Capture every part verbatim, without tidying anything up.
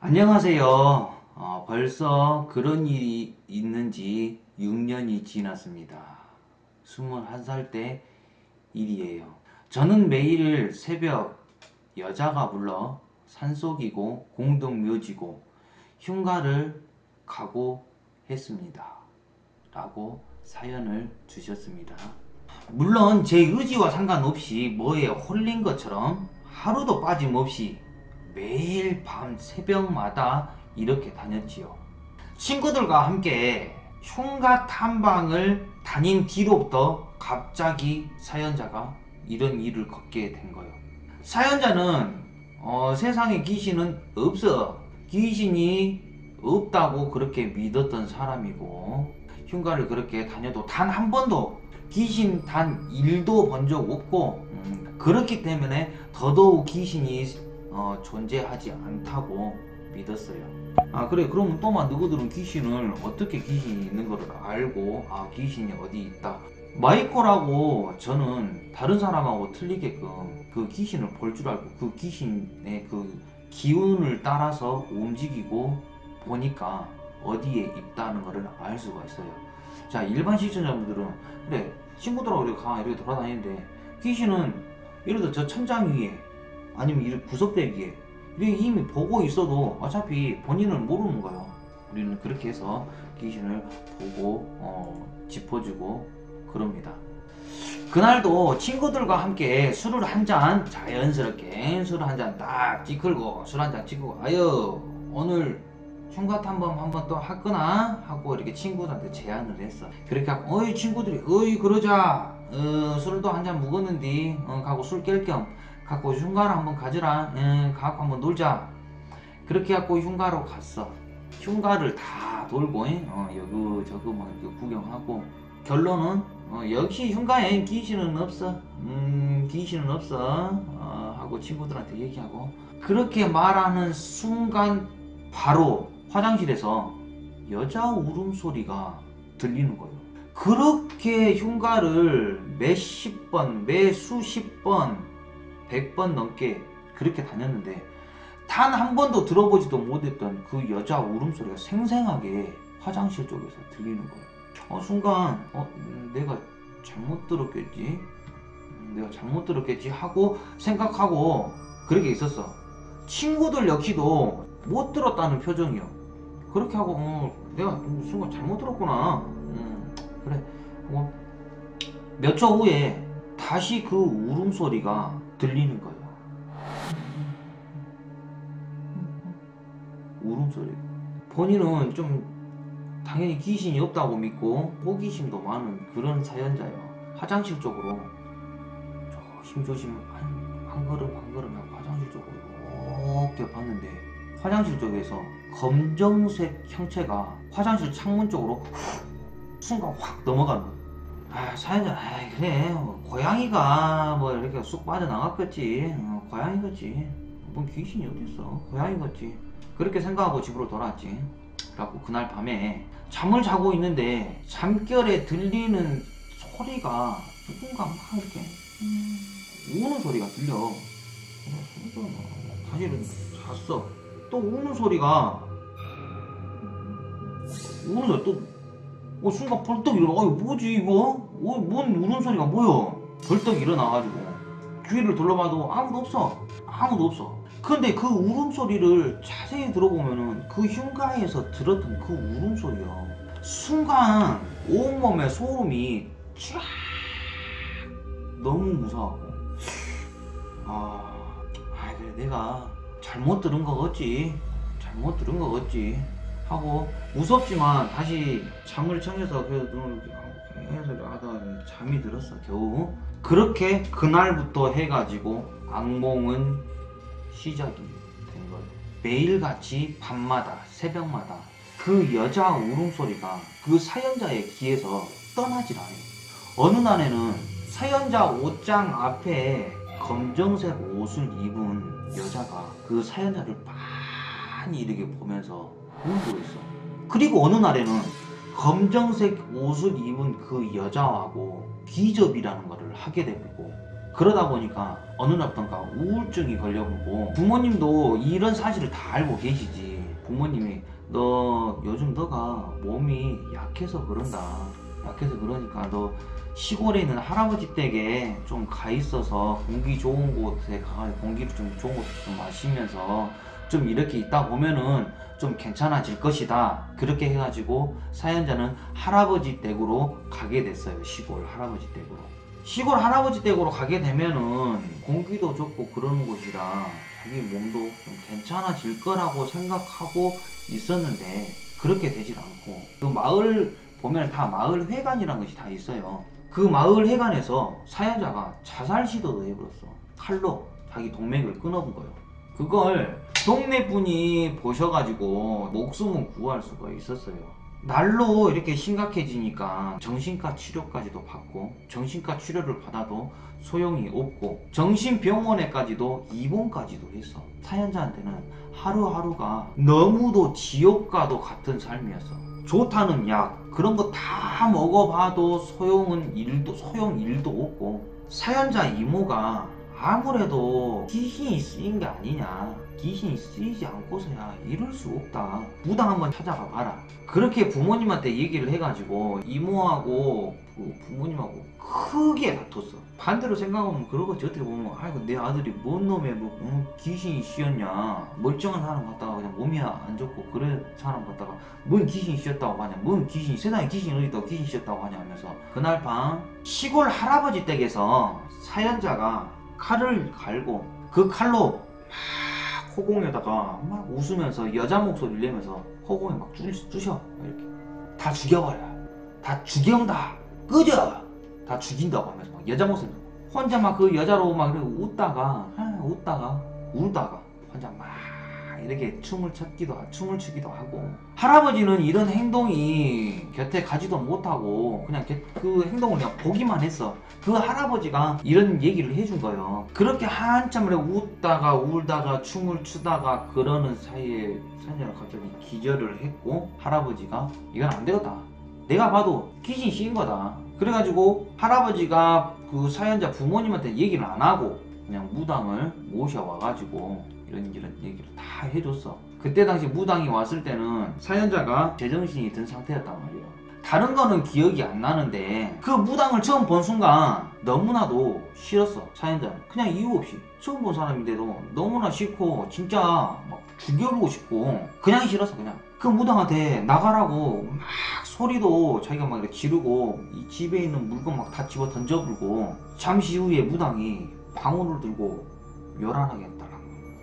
안녕하세요. 어, 벌써 그런 일이 있는지 육 년이 지났습니다. 스물한 살 때 일이에요. 저는 매일 새벽 여자가 불러 산속이고 공동묘지고 흉가를 가고 했습니다. 라고 사연을 주셨습니다. 물론 제 의지와 상관없이 뭐에 홀린 것처럼 하루도 빠짐없이 매일 밤 새벽마다 이렇게 다녔지요. 친구들과 함께 흉가 탐방을 다닌 뒤로부터 갑자기 사연자가 이런 일을 겪게 된 거예요. 사연자는 어, 세상에 귀신은 없어. 귀신이 없다고 그렇게 믿었던 사람이고, 흉가를 그렇게 다녀도 단 한 번도 귀신 단 일도 본 적 없고, 음, 그렇기 때문에 더더욱 귀신이 어, 존재하지 않다고 믿었어요. 아 그래, 그러면 또만 너희들은 귀신을 어떻게 귀신이 있는 걸 알고 아 귀신이 어디 있다. 마이코라고 저는 다른 사람하고 틀리게끔 그 귀신을 볼 줄 알고 그 귀신의 그 기운을 따라서 움직이고 보니까 어디에 있다는 것을 알 수가 있어요. 자, 일반 시청자분들은 그래 친구들하고 이렇게 가 이렇게 돌아다니는데 귀신은 예를 들어 저 천장 위에 아니면 이 구석대 위에 이렇게 이미 보고 있어도 어차피 본인은 모르는 거예요. 우리는 그렇게 해서 귀신을 보고 어, 짚어주고 그럽니다. 그날도 친구들과 함께 술을 한잔 자연스럽게 술을 한잔 딱 찌클고 술 한잔 찌고 아유 오늘 흉가 탐험 한번 또 하거나 하고 이렇게 친구들한테 제안을 했어. 그렇게 하고 어이 친구들이 어이 그러자 어, 술도 한잔 묵었는데 어, 가고 술 깰 겸 갖고 흉가를 한번 가져라. 에, 갖고 한번 놀자. 그렇게 갖고 흉가로 갔어. 흉가를 다 돌고 어, 여기 저거 막 이렇게 구경하고 결론은 어, 역시 흉가엔 귀신은 없어. 음 귀신은 없어. 어, 하고 친구들한테 얘기하고 그렇게 말하는 순간 바로 화장실에서 여자 울음소리가 들리는 거예요. 그렇게 흉가를 몇십 번, 매 수십 번, 백 번 넘게 그렇게 다녔는데 단 한 번도 들어보지도 못했던 그 여자 울음소리가 생생하게 화장실 쪽에서 들리는 거예요. 어, 순간 어, 음, 내가 잘못 들었겠지? 음, 내가 잘못 들었겠지? 하고 생각하고 그렇게 있었어. 친구들 역시도 못 들었다는 표정이요. 그렇게 하고 어, 내가 순간 잘못 들었구나. 음, 그래. 어, 몇 초 후에 다시 그 울음소리가 들리는 거예요. 울음소리. 본인은 좀 당연히 귀신이 없다고 믿고 호기심도 많은 그런 사연자예요. 화장실 쪽으로 조심조심 한, 한 걸음 한 걸음 하고 화장실 쪽으로 이렇게 봤는데 화장실 쪽에서 검정색 형체가 화장실 창문 쪽으로 순간 확 넘어가는 거예요. 아, 사연자, 아 그래 뭐, 고양이가 뭐 이렇게 쑥 빠져나갔겠지. 어, 고양이겠지. 뭔 귀신이 어딨어. 고양이겠지. 그렇게 생각하고 집으로 돌아왔지. 그래갖고 그날 밤에 잠을 자고 있는데 잠결에 들리는 소리가 누군가 막 이렇게 우는 소리가 들려. 사실은 잤어. 또 우는 소리가 우는 소리 또 어, 순간 벌떡 일어나. 어, 뭐지 이거? 어, 뭔 울음소리가 뭐야? 벌떡 일어나가지고 주위를 둘러봐도 아무도 없어. 아무도 없어. 근데 그 울음소리를 자세히 들어보면은 그 흉가에서 들었던 그 울음소리야. 순간 온몸에 소름이 쫙 너무 무서워하고 아, 아 그래 내가 잘못 들은 거겠지. 잘못 들은 거겠지. 하고 무섭지만 다시 잠을 청해서 그래도 눈을 계속 하다가 잠이 들었어 겨우. 그렇게 그날부터 해가지고 악몽은 시작이 된 거예요. 매일같이 밤마다 새벽마다 그 여자 울음소리가 그 사연자의 귀에서 떠나질 않아요. 어느 날에는 사연자 옷장 앞에 검정색 옷을 입은 여자가 그 사연자를 많이 이렇게 보면서 울고 있어. 그리고 어느 날에는 검정색 옷을 입은 그 여자하고 비접이라는 것을 하게 되고 그러다 보니까 어느 날부터가 우울증이 걸려보고 부모님도 이런 사실을 다 알고 계시지. 부모님이 너 요즘 너가 몸이 약해서 그런다. 약해서 그러니까 너 시골에 있는 할아버지 댁에 좀 가 있어서 공기 좋은 곳에 가가지고 공기를 좀 좋은 곳에 좀 마시면서 좀 이렇게 있다 보면은 좀 괜찮아질 것이다. 그렇게 해가지고 사연자는 할아버지 댁으로 가게 됐어요. 시골 할아버지 댁으로. 시골 할아버지 댁으로 가게 되면은 공기도 좋고 그러는 곳이라 자기 몸도 좀 괜찮아질 거라고 생각하고 있었는데 그렇게 되질 않고, 그 마을 보면 다 마을 회관이라는 것이 다 있어요. 그 마을 회관에서 사연자가 자살 시도도 해버렸어. 칼로 자기 동맥을 끊어본 거예요. 그걸 동네 분이 보셔가지고 목숨은 구할 수가 있었어요. 날로 이렇게 심각해지니까 정신과 치료까지도 받고, 정신과 치료를 받아도 소용이 없고 정신병원에까지도 입원까지도 했어. 사연자한테는 하루하루가 너무도 지옥과도 같은 삶이었어. 좋다는 약 그런 거 다 먹어봐도 소용은 일도 소용 일도 없고, 사연자 이모가 아무래도 귀신이 쓰인 게 아니냐, 귀신이 쓰이지 않고서야 이럴 수 없다, 무당 한번 찾아가 봐라. 그렇게 부모님한테 얘기를 해가지고 이모하고 그 부모님하고 크게 다퉜어. 반대로 생각하면 그러겠지. 어떻게 보면 아이고 내 아들이 뭔 놈의 뭐 음, 귀신이 씌었냐, 멀쩡한 사람 갖다가 그냥 몸이 안 좋고 그런 사람 갖다가 뭔 귀신이 씌었다고 하냐, 뭔 귀신이, 세상에 귀신이 어디 있다고 귀신이 씌었다고 하냐 하면서 그날 밤 시골 할아버지 댁에서 사연자가 칼을 갈고 그 칼로 막 허공에다가 막 웃으면서 여자 목소리를 내면서 허공에 막 쑤, 쑤셔. 이렇게 다 죽여버려, 다 죽여온다, 끄져, 다 죽인다고 하면서 막 여자 목소리, 혼자 막 그 여자로 막 웃다가 아, 웃다가 울다가 혼자 막 이렇게 춤을 췄기도 하고 춤을 추기도 하고, 할아버지는 이런 행동이 곁에 가지도 못하고 그냥 그 행동을 그냥 보기만 했어. 그 할아버지가 이런 얘기를 해준 거예요. 그렇게 한참을 웃다가 울다가 춤을 추다가 그러는 사이에 사연자가 갑자기 기절을 했고, 할아버지가 이건 안 되겠다, 내가 봐도 귀신이 씌인 거다. 그래가지고 할아버지가 그 사연자 부모님한테 얘기를 안 하고 그냥 무당을 모셔와가지고 이런 이런 얘기를 다 해줬어. 그때 당시 무당이 왔을 때는 사연자가 제정신이 든 상태였단 말이에요. 다른 거는 기억이 안 나는데 그 무당을 처음 본 순간 너무나도 싫었어. 사연자는 그냥 이유 없이 처음 본 사람인데도 너무나 싫고 진짜 막 죽여보고 싶고 그냥 싫었어. 그냥 그 무당한테 나가라고 막 소리도 자기가 막 이렇게 지르고 이 집에 있는 물건 막 다 집어 던져불고, 잠시 후에 무당이 방울을 들고 요란하게 달랑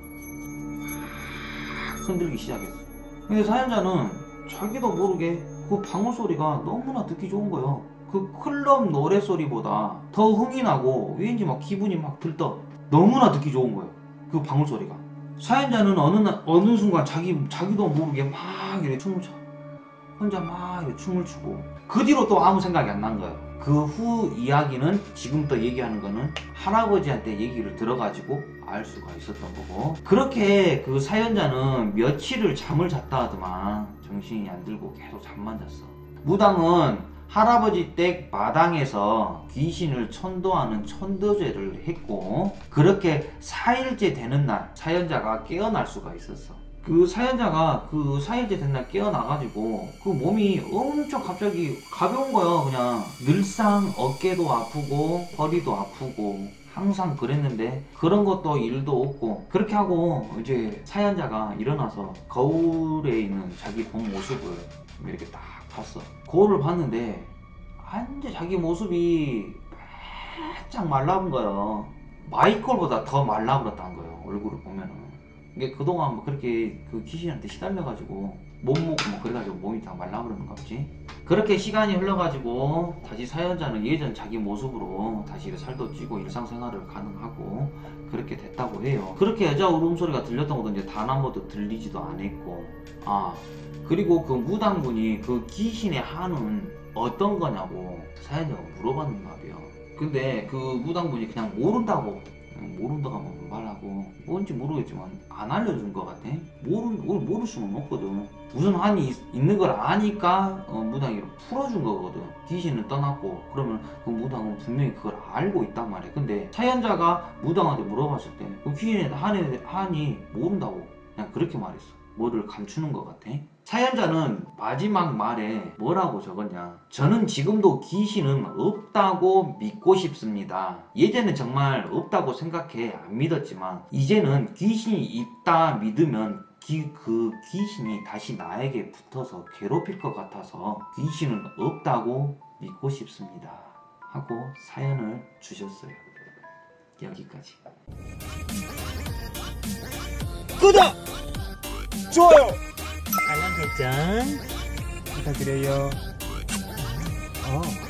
흔들기 시작했어. 근데 사연자는 자기도 모르게 그 방울 소리가 너무나 듣기 좋은 거예요. 그 클럽 노래 소리보다 더 흥이 나고 왠지 막 기분이 막 들떠. 너무나 듣기 좋은 거예요, 그 방울 소리가. 사연자는 어느 날 어느 순간 자기 자기도 모르게 막 이렇게 춤을 춰. 혼자 막 이렇게 춤을 추고 그 뒤로 또 아무 생각이 안 난 거예요. 그 후 이야기는 지금부터 얘기하는 거는 할아버지한테 얘기를 들어가지고 알 수가 있었던 거고, 그렇게 그 사연자는 며칠을 잠을 잤다 하더만 정신이 안 들고 계속 잠만 잤어. 무당은 할아버지 댁 마당에서 귀신을 천도하는 천도제를 했고, 그렇게 사 일째 되는 날 사연자가 깨어날 수가 있었어. 그 사연자가 그 사 일째 된 날 깨어나가지고 그 몸이 엄청 갑자기 가벼운 거예요. 그냥 늘상 어깨도 아프고 허리도 아프고 항상 그랬는데 그런 것도 일도 없고, 그렇게 하고 이제 사연자가 일어나서 거울에 있는 자기 본 모습을 이렇게 딱 봤어. 거울을 봤는데 완전 자기 모습이 바짝 말라본 거예요. 마이콜보다 더 말라버렸다는 거예요, 얼굴을 보면은. 이게 그동안 뭐 그렇게 그 귀신한테 시달려가지고 못 먹고 뭐 그래가지고 몸이 다 말라버리는 거지. 그렇게 시간이 흘러가지고 다시 사연자는 예전 자기 모습으로 다시 살도 찌고 일상생활을 가능하고 그렇게 됐다고 해요. 그렇게 여자 울음소리가 들렸던 것도 이제 단 한 번도 들리지도 않았고, 아 그리고 그 무당분이 그 귀신의 한은 어떤 거냐고 사연자가 물어봤는가 봐요. 근데 그 무당분이 그냥 모른다고 모른다고 말하고, 뭔지 모르겠지만 안 알려준 것 같아. 모르, 모를 수는 없거든. 무슨 한이 있, 있는 걸 아니까 어, 무당이 풀어준 거거든. 귀신은 떠났고 그러면 그 무당은 분명히 그걸 알고 있단 말이야. 근데 사연자가 무당한테 물어봤을 때 그 귀신의 한이, 한이 모른다고 그냥 그렇게 말했어. 뭐를 감추는 것 같아. 사연자는 마지막 말에 뭐라고 적었냐. 저는 지금도 귀신은 없다고 믿고 싶습니다. 예전엔 정말 없다고 생각해 안 믿었지만 이제는 귀신이 있다 믿으면 기, 그 귀신이 다시 나에게 붙어서 괴롭힐 것 같아서 귀신은 없다고 믿고 싶습니다 하고 사연을 주셨어요. 여기까지. 구독! 좋아요! 알람 설정 부탁드려요. 어.